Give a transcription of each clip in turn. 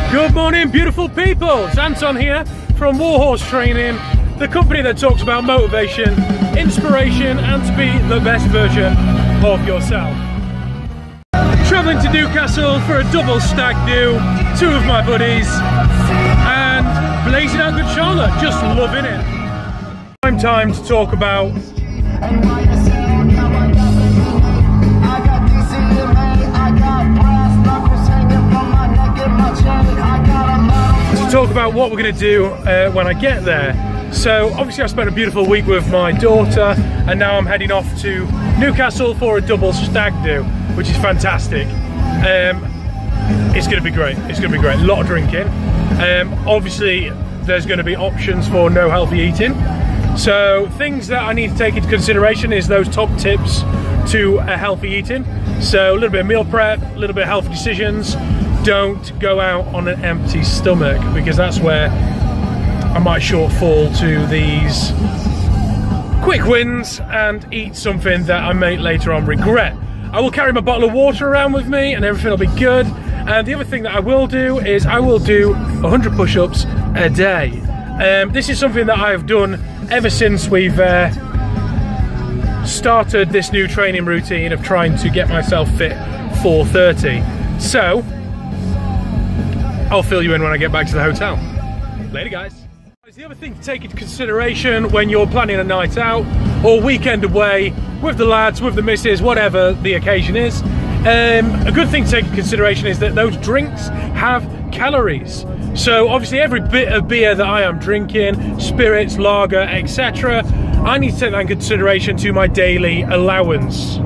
Good morning, beautiful people. It's Anton here from Warhorse Training, the company that talks about motivation, inspiration, and to be the best version of yourself. Travelling to Newcastle for a double stag do, two of my buddies, and blazing out good Charlotte, just loving it. Time to talk about what we're going to do when I get there. So obviously I spent a beautiful week with my daughter, and now I'm heading off to Newcastle for a double stag do, which is fantastic. It's going to be great. It's going to be great. A lot of drinking. Obviously there's going to be options for no healthy eating. So things that I need to take into consideration is those top tips to a healthy eating. So a little bit of meal prep, a little bit of healthy decisions. Don't go out on an empty stomach, because that's where I might shortfall to these quick wins and eat something that I may later on regret. I will carry my bottle of water around with me and everything will be good. And the other thing that I will do is I will do 100 push-ups a day. This is something that I've done ever since we've started this new training routine of trying to get myself fit for 30. So I'll fill you in when I get back to the hotel. Later, guys. The other thing to take into consideration when you're planning a night out or weekend away with the lads, with the missus, whatever the occasion is, a good thing to take into consideration is that those drinks have calories. So obviously every bit of beer that I am drinking, spirits, lager, etc., I need to take that in consideration to my daily allowance.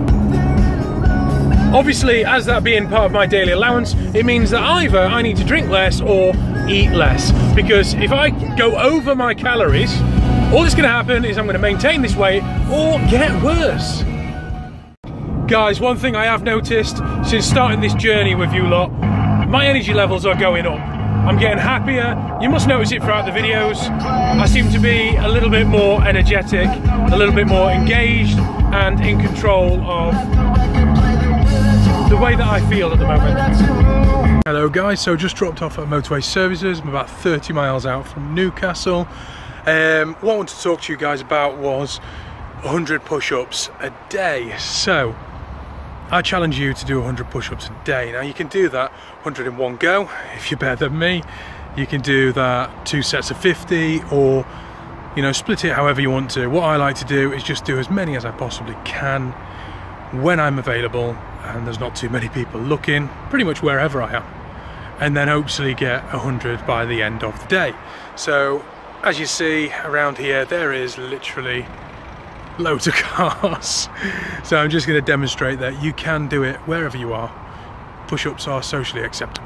Obviously, as that being part of my daily allowance, it means that either I need to drink less or eat less. Because if I go over my calories, all that's going to happen is I'm going to maintain this weight or get worse. Guys, one thing I have noticed since starting this journey with you lot, my energy levels are going up. I'm getting happier. You must notice it throughout the videos. I seem to be a little bit more energetic, a little bit more engaged and in control of the way that I feel at the moment. Hello guys, so just dropped off at Motorway Services. I'm about 30 miles out from Newcastle. What I wanted to talk to you guys about was 100 push-ups a day. So I challenge you to do 100 push-ups a day. Now you can do that 100 in one go if you're better than me. You can do that 2 sets of 50, or split it however you want to. What I like to do is just do as many as I possibly can when I'm available and there's not too many people looking, pretty much wherever I am, and then hopefully get 100 by the end of the day. So as you see around here, there is literally loads of cars. So I'm just going to demonstrate that you can do it wherever you are. Push-ups are socially acceptable.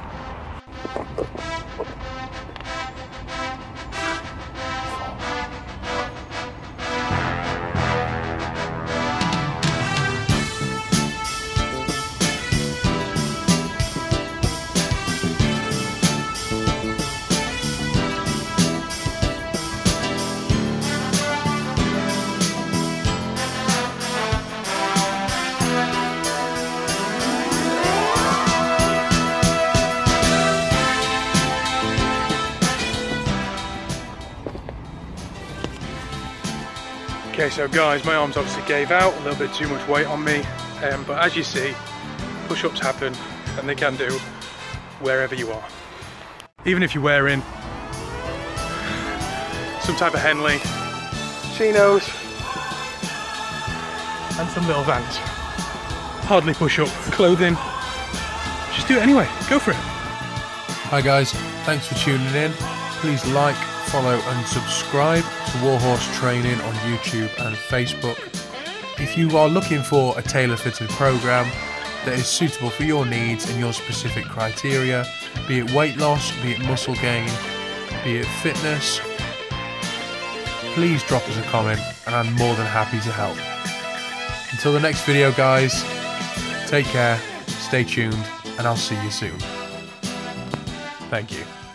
Okay, so guys, my arms obviously gave out, a little bit too much weight on me, but as you see, push-ups happen, and they can do wherever you are. Even if you're wearing some type of Henley, chinos, and some little Vans. Hardly push-up clothing, just do it anyway, go for it. Hi guys, thanks for tuning in. Please like, follow and subscribe to Warhorse Training on YouTube and Facebook. If you are looking for a tailor-fitted program that is suitable for your needs and your specific criteria, be it weight loss, be it muscle gain, be it fitness, please drop us a comment and I'm more than happy to help. Until the next video guys, take care, stay tuned, and I'll see you soon. Thank you.